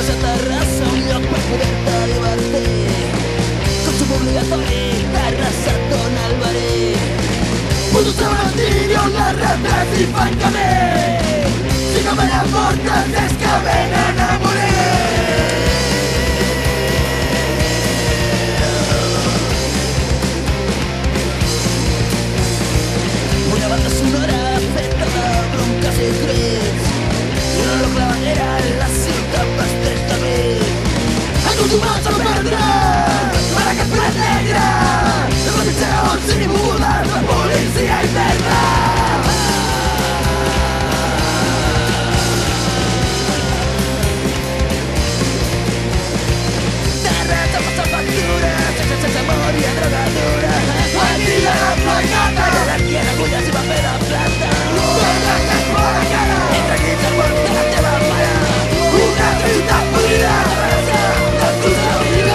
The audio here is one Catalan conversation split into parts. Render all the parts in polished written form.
casa terrassa, un lloc per poder-te divertir. Consum obligatori, terres a tot el verí. Putos cementiri on les retres hi fan camí. Si no venen mortes és que venen a morir. Una banda sonora feta de bronques i crits i una loca bandera en la ciutat vesteix de mig. Acostumats a perdre per aquest prat negre, els remitgeons i mudes, la policia i merda. Terres a passar factura, sense amor i a drogadura. Aquí hi ha la plagada, l'anarquia d'agulles i paper de plata. Torna que es mor a cara, entre dins el món de la teva mare. Una ciutat podrida, la cruz de la vida.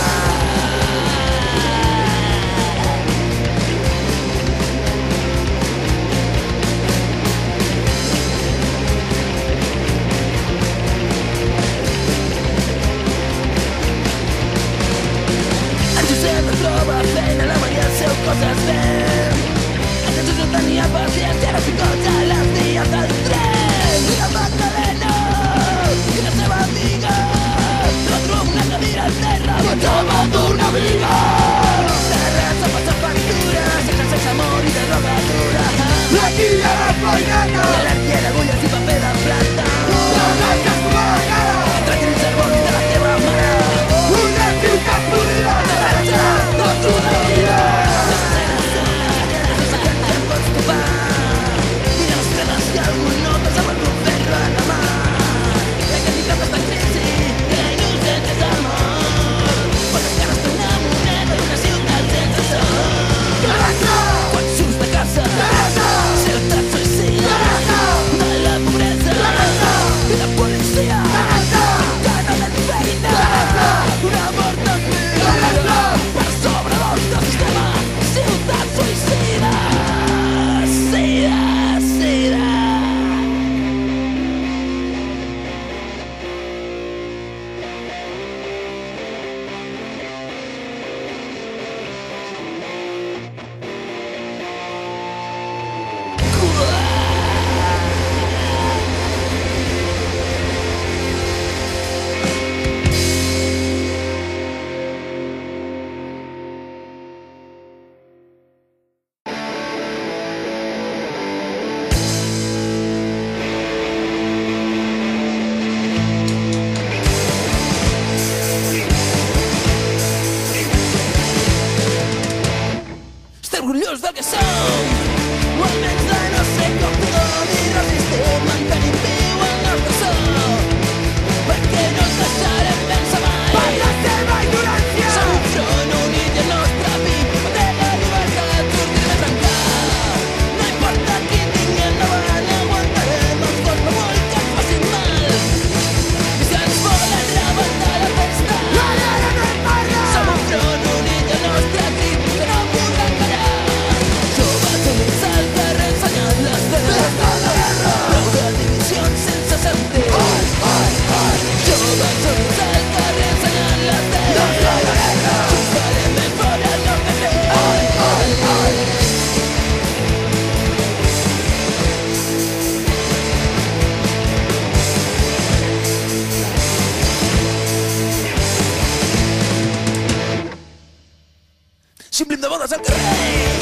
Sempre troba feina, la Maria el seu coses ben. En Jesús no tenia paciència, era psicòleg a les dies del tren. I la Magdalena, i la seva amiga, no trobo una cadira al terra, menjava d'una amiga. Terres a passar factura, sense amor i de drogadura. Aquí hi ha la plagada, l'anarquia d'agulles i paper de plata. Torna que es mor a cara, entre dins el món de la teva mare. Una ciutat podrida, la cruz de la vida. Pots topar mira les penes que algú nota amb el ferro a la mà. La quantitat està en crisi i la innocència és amor. Poques ganes d'una moneda i una ciutat sense sol. Quan surts de casa, ciutat suïcida de la pobresa i la policia que no tens feina. Una mort en vida per sobre del sistema. Ciutat suïcida, sida, sida. Estem orgullosos del que som, o almenys de no ser com tothom i resistir, mantenir viu el nostre so, perquè no ens deixarem vèncer mai per la seva ignorància. Som un front unit i el nostre pit manté la llibertat, sortirem a trencar. No importa qui tingui al davant, aguantarem els cops per molt que ens facin mal. I si ens volen rebentar la festa, ara no en parla. Som un front unit i el nostre crit que no podrà callar. Joves units al carrer ensenyant les dents de la guerra, prou de divisions sense sentit. Joves units al carrer ensenyant les dents de la guerra, junts farem ben fora el nostre crit. Ximplim de bodes al carrer.